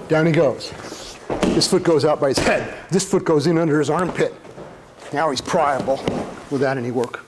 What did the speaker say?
Down he goes. This foot goes out by his head. This foot goes in under his armpit. Now he's pliable without any work.